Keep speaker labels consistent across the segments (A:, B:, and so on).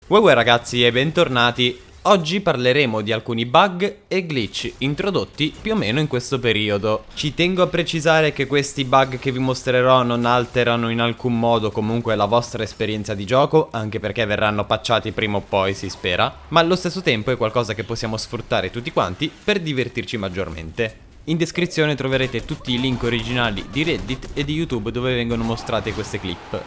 A: Uè ragazzi e bentornati. Oggi parleremo di alcuni bug e glitch introdotti più o meno in questo periodo. Ci tengo a precisare che questi bug che vi mostrerò non alterano in alcun modo comunque la vostra esperienza di gioco, anche perché verranno patchati prima o poi, si spera, ma allo stesso tempo è qualcosa che possiamo sfruttare tutti quanti per divertirci maggiormente. In descrizione troverete tutti i link originali di Reddit e di YouTube dove vengono mostrate queste clip.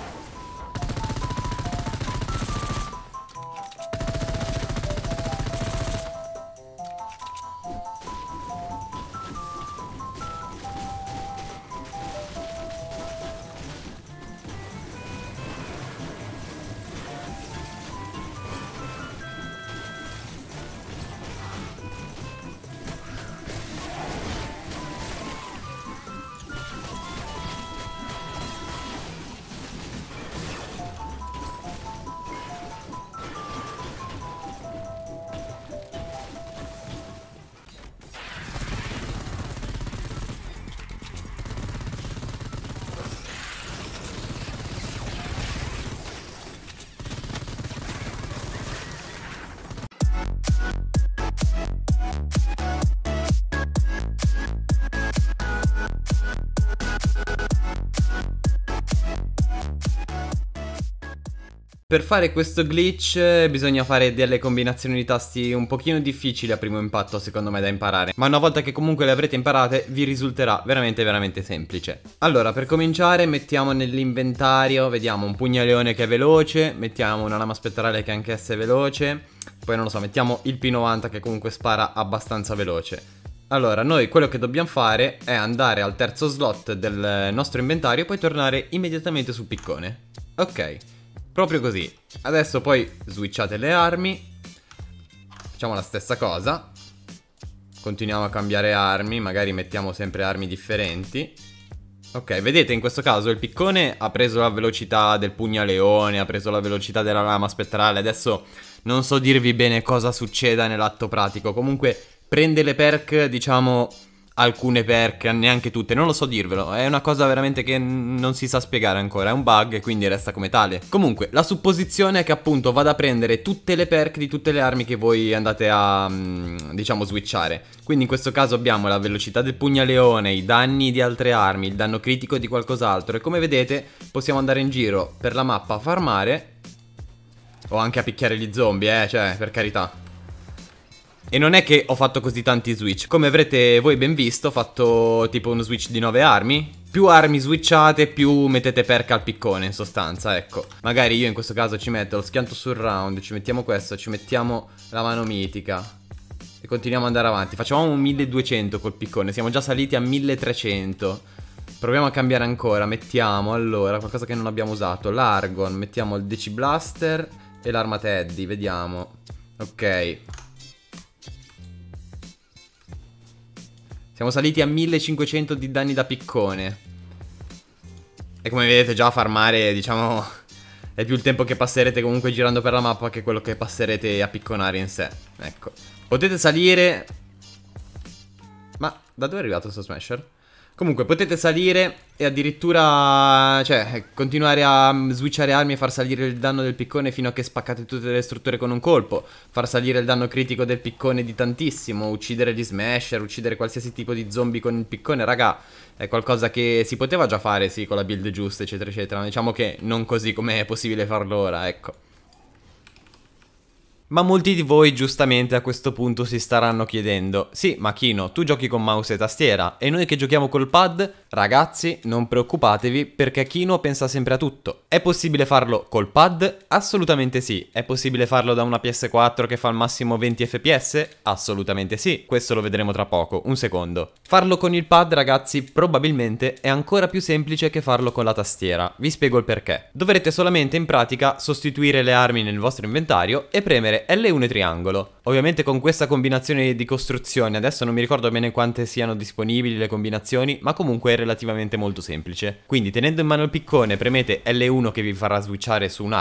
A: Per fare questo glitch bisogna fare delle combinazioni di tasti un pochino difficili a primo impatto, secondo me, da imparare, ma una volta che comunque le avrete imparate vi risulterà veramente semplice. Allora, per cominciare mettiamo nell'inventario, vediamo un pugnaleone che è veloce, mettiamo una lama spettrale che anch'essa è veloce, poi non lo so, mettiamo il P90 che comunque spara abbastanza veloce. Allora, noi quello che dobbiamo fare è andare al terzo slot del nostro inventario e poi tornare immediatamente sul piccone. Ok. Proprio così. Adesso poi switchate le armi. Facciamo la stessa cosa. Continuiamo a cambiare armi. Magari mettiamo sempre armi differenti. Ok, vedete in questo caso il piccone ha preso la velocità del pugnaleone, ha preso la velocità della lama spettrale. Adesso non so dirvi bene cosa succeda nell'atto pratico. Comunque prende le perk, diciamo, alcune perk, neanche tutte, non lo so dirvelo, è una cosa veramente che non si sa spiegare ancora, è un bug e quindi resta come tale. Comunque, la supposizione è che appunto vada a prendere tutte le perk di tutte le armi che voi andate a, diciamo, switchare. Quindi in questo caso abbiamo la velocità del pugnaleone, i danni di altre armi, il danno critico di qualcos'altro e come vedete possiamo andare in giro per la mappa a farmare o anche a picchiare gli zombie, cioè, per carità. E non è che ho fatto così tanti switch. Come avrete voi ben visto, ho fatto tipo uno switch di 9 armi. Più armi switchate, più mettete perk al piccone, in sostanza, ecco. Magari io in questo caso ci metto lo schianto sul round, ci mettiamo questo, ci mettiamo la mano mitica e continuiamo ad andare avanti. Facciamo un 1200 col piccone, siamo già saliti a 1300. Proviamo a cambiare ancora, mettiamo allora qualcosa che non abbiamo usato. L'Argon, mettiamo il DC Blaster e l'arma Teddy, vediamo. Ok. Siamo saliti a 1500 di danni da piccone. E come vedete già farmare, diciamo, è più il tempo che passerete comunque girando per la mappa che quello che passerete a picconare in sé. Ecco. Potete salire. Ma da dove è arrivato questo smasher? Comunque potete salire e addirittura, cioè, continuare a switchare armi e far salire il danno del piccone fino a che spaccate tutte le strutture con un colpo. Far salire il danno critico del piccone di tantissimo. Uccidere gli smasher, uccidere qualsiasi tipo di zombie con il piccone. Raga, è qualcosa che si poteva già fare, sì, con la build giusta, eccetera, eccetera. Diciamo che non così come è possibile farlo ora, ecco. Ma molti di voi giustamente a questo punto si staranno chiedendo: sì, ma Kino, tu giochi con mouse e tastiera e noi che giochiamo col pad? Ragazzi, non preoccupatevi perché Kino pensa sempre a tutto. È possibile farlo col pad? Assolutamente sì. È possibile farlo da una PS4 che fa al massimo 20 fps? Assolutamente sì. Questo lo vedremo tra poco, un secondo. Farlo con il pad, ragazzi, probabilmente è ancora più semplice che farlo con la tastiera. Vi spiego il perché. Dovrete solamente in pratica sostituire le armi nel vostro inventario e premere L1 triangolo. Ovviamente con questa combinazione di costruzioni, adesso non mi ricordo bene quante siano disponibili le combinazioni, ma comunque è relativamente molto semplice. Quindi tenendo in mano il piccone premete L1 che vi farà switchare su un'arma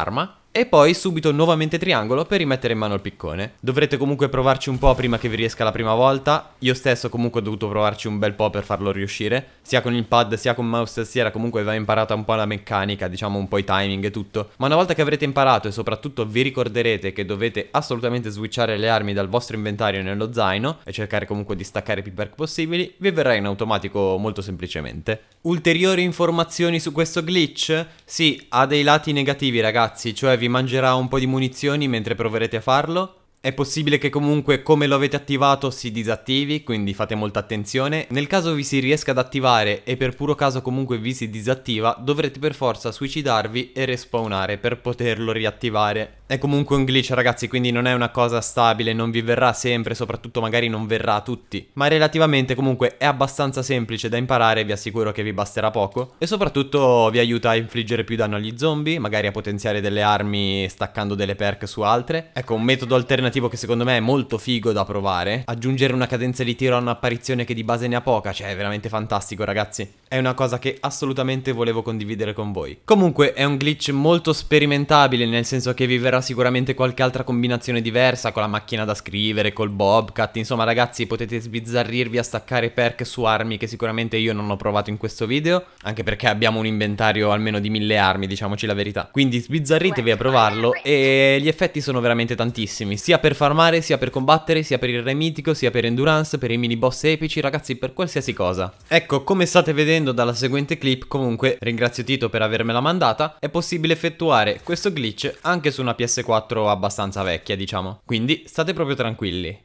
A: e poi subito nuovamente triangolo per rimettere in mano il piccone. Dovrete comunque provarci un po' prima che vi riesca la prima volta. Io stesso comunque ho dovuto provarci un bel po' per farlo riuscire, sia con il pad sia con mouse e tastiera. Comunque aveva imparato un po' la meccanica, diciamo un po' i timing e tutto. Ma una volta che avrete imparato e soprattutto vi ricorderete che dovete assolutamente switchare le armi dal vostro inventario nello zaino e cercare comunque di staccare più perk possibili, vi verrà in automatico molto semplicemente. Ulteriori informazioni su questo glitch? Sì, ha dei lati negativi ragazzi, cioè vi mangerà un po' di munizioni mentre proverete a farlo. È possibile che comunque come lo avete attivato si disattivi, quindi fate molta attenzione. Nel caso vi si riesca ad attivare e per puro caso comunque vi si disattiva, dovrete per forza suicidarvi e respawnare per poterlo riattivare. È comunque un glitch ragazzi, quindi non è una cosa stabile, non vi verrà sempre, soprattutto magari non verrà a tutti. Ma relativamente comunque è abbastanza semplice da imparare, vi assicuro che vi basterà poco. E soprattutto vi aiuta a infliggere più danno agli zombie, magari a potenziare delle armi staccando delle perk su altre. Ecco, un metodo alternativo che secondo me è molto figo da provare. Aggiungere una cadenza di tiro a un'apparizione che di base ne ha poca, cioè è veramente fantastico ragazzi. È una cosa che assolutamente volevo condividere con voi. Comunque è un glitch molto sperimentabile, nel senso che vi verrà sicuramente qualche altra combinazione diversa con la macchina da scrivere, col bobcat. Insomma ragazzi, potete sbizzarrirvi a staccare perk su armi che sicuramente io non ho provato in questo video, anche perché abbiamo un inventario almeno di 1000 armi, diciamoci la verità. Quindi sbizzarritevi a provarlo e gli effetti sono veramente tantissimi, sia per farmare, sia per combattere, sia per il re mitico, sia per endurance, per i mini boss epici, ragazzi, per qualsiasi cosa. Ecco, come state vedendo dalla seguente clip, comunque ringrazio Tito per avermela mandata, è possibile effettuare questo glitch anche su una PS4 abbastanza vecchia, diciamo. Quindi state proprio tranquilli.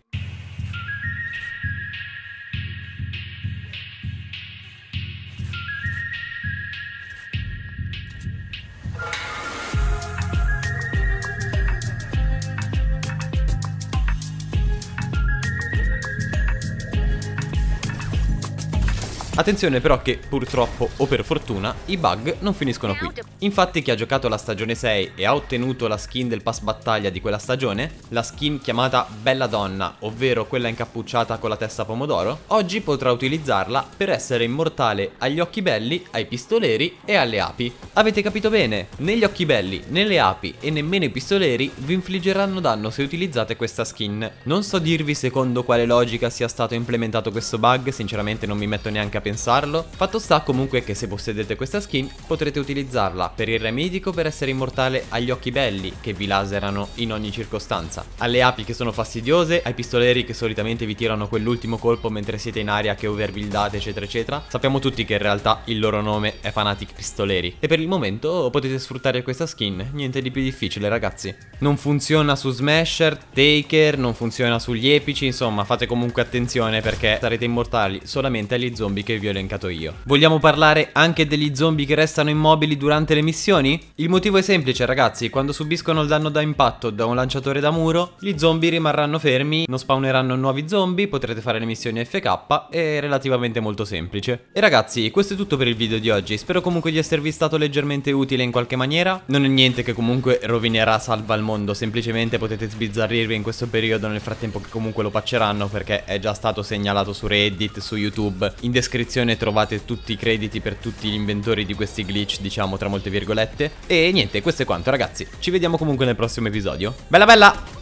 A: Attenzione però che purtroppo o per fortuna i bug non finiscono qui. Infatti chi ha giocato la stagione 6 e ha ottenuto la skin del pass battaglia di quella stagione, la skin chiamata Bella Donna, ovvero quella incappucciata con la testa pomodoro, oggi potrà utilizzarla per essere immortale agli occhi belli, ai pistoleri e alle api. Avete capito bene? Né gli occhi belli, né le api e nemmeno i pistoleri vi infliggeranno danno se utilizzate questa skin. Non so dirvi secondo quale logica sia stato implementato questo bug, sinceramente non mi metto neanche a pensarlo. Fatto sta comunque che se possedete questa skin potrete utilizzarla per il re mitico per essere immortale agli occhi belli che vi laserano in ogni circostanza, alle api che sono fastidiose, ai pistoleri che solitamente vi tirano quell'ultimo colpo mentre siete in aria che overbuildate eccetera eccetera. Sappiamo tutti che in realtà il loro nome è Fanatic Pistoleri e per il momento potete sfruttare questa skin, niente di più difficile ragazzi. Non funziona su Smasher, Taker, non funziona sugli epici, insomma fate comunque attenzione perché sarete immortali solamente agli zombie che vi ho elencato io. Vogliamo parlare anche degli zombie che restano immobili durante le missioni? Il motivo è semplice ragazzi, quando subiscono il danno da impatto da un lanciatore da muro, gli zombie rimarranno fermi, non spawneranno nuovi zombie, potrete fare le missioni FK, è relativamente molto semplice. E ragazzi, questo è tutto per il video di oggi, spero comunque di esservi stato leggermente utile in qualche maniera, non è niente che comunque rovinerà salva al mondo, semplicemente potete sbizzarrirvi in questo periodo nel frattempo che comunque lo patcheranno perché è già stato segnalato su Reddit, su YouTube, in descrizione trovate tutti i crediti per tutti gli inventori di questi glitch, diciamo tra molte virgolette. E niente, questo è quanto ragazzi, ci vediamo comunque nel prossimo episodio. Bella bella!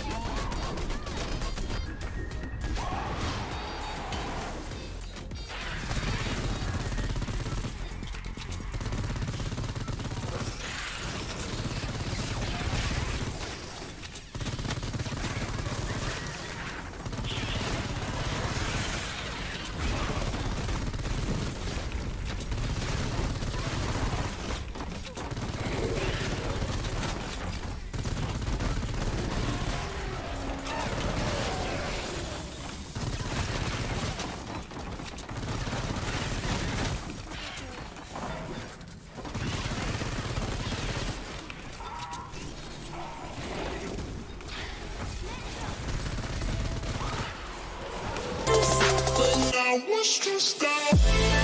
B: I wish to stop.